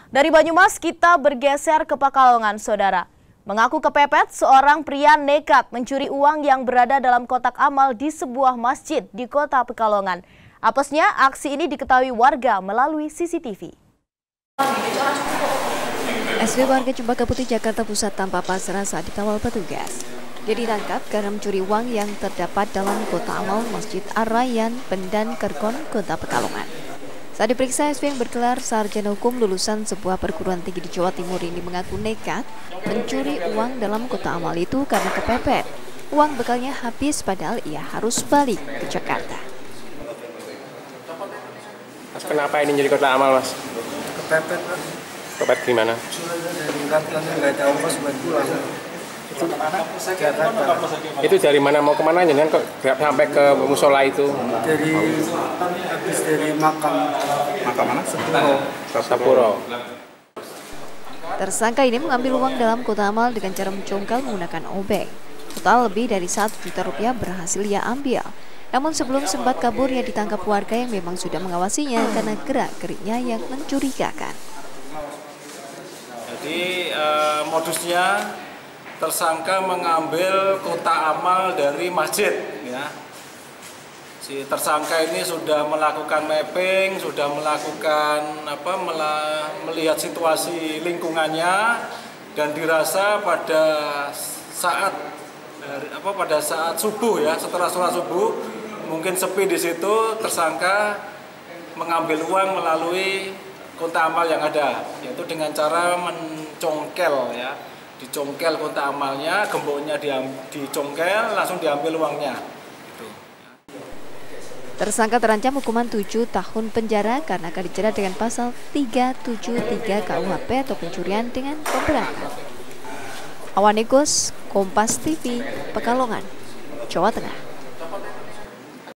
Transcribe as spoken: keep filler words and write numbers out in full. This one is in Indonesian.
Dari Banyumas kita bergeser ke Pekalongan, saudara. Mengaku kepepet, seorang pria nekat mencuri uang yang berada dalam kotak amal di sebuah masjid di kota Pekalongan. Apesnya, aksi ini diketahui warga melalui C C T V. S W warga Cempaka Putih, Jakarta Pusat tanpa pasrah saat dikawal petugas. Dia ditangkap karena mencuri uang yang terdapat dalam kotak amal Masjid Ar-Rayyan, Pendan Kerkon, Kota Pekalongan. Saat diperiksa, S W yang bergelar sarjana hukum lulusan sebuah perguruan tinggi di Jawa Timur ini mengaku nekat mencuri uang dalam kotak amal itu karena kepepet. Uang bekalnya habis padahal ia harus balik ke Jakarta. Mas, kenapa ini jadi kotak amal, Mas? Kepepet, Mas. Kepepet gimana? Nggak nggak ada ongkos buat pulang. Itu Jakarta. Itu dari mana mau kemana aja kan kok sampai ke musola itu? Dari habis dari makam makam mana? Sapuro. Sapuro. Tersangka ini mengambil uang dalam kotak amal dengan cara mencongkel menggunakan obeng. Total lebih dari satu juta rupiah berhasil ia ambil. Namun sebelum sempat kabur, ia ditangkap warga yang memang sudah mengawasinya karena gerak-geriknya yang mencurigakan. Jadi eh, modusnya tersangka mengambil kotak amal dari masjid, ya. Si tersangka ini sudah melakukan mapping, sudah melakukan apa melihat situasi lingkungannya dan dirasa pada saat apa pada saat subuh, ya, setelah sholat subuh mungkin sepi di situ, tersangka mengambil uang melalui kotak amal yang ada, yaitu dengan cara mencongkel, ya. Dicongkel kotak amalnya, gemboknya dicongkel, langsung diambil uangnya. Gitu. Tersangka terancam hukuman tujuh tahun penjara karena akan dijerat dengan pasal tiga tujuh tiga K U H P atau pencurian dengan pemberatan. Awan Egos, Kompas T V, Pekalongan, Jawa Tengah.